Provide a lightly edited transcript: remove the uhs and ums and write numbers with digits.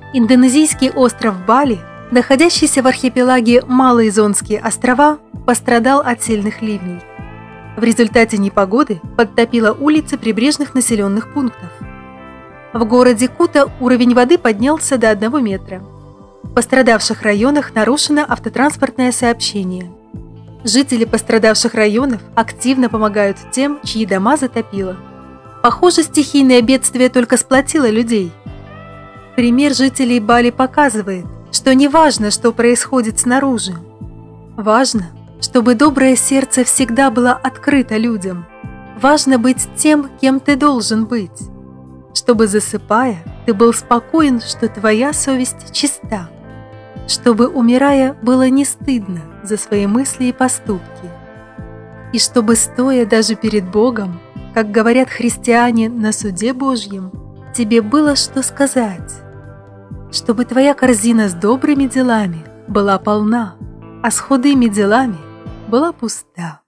Индонезийский остров Бали, находящийся в архипелаге Малые Зонские острова, пострадал от сильных ливней. В результате непогоды подтопило улицы прибрежных населенных пунктов. В городе Кута уровень воды поднялся до 1 метра. В пострадавших районах нарушено автотранспортное сообщение. Жители пострадавших районов активно помогают тем, чьи дома затопило. Похоже, стихийное бедствие только сплотило людей. Пример жителей Бали показывает, что не важно, что происходит снаружи. Важно, чтобы доброе сердце всегда было открыто людям. Важно быть тем, кем ты должен быть. Чтобы, засыпая, ты был спокоен, что твоя совесть чиста. Чтобы, умирая, было не стыдно за свои мысли и поступки. И чтобы, стоя даже перед Богом, как говорят христиане на суде Божьем, тебе было что сказать. Чтобы твоя корзина с добрыми делами была полна, а с худыми делами была пуста.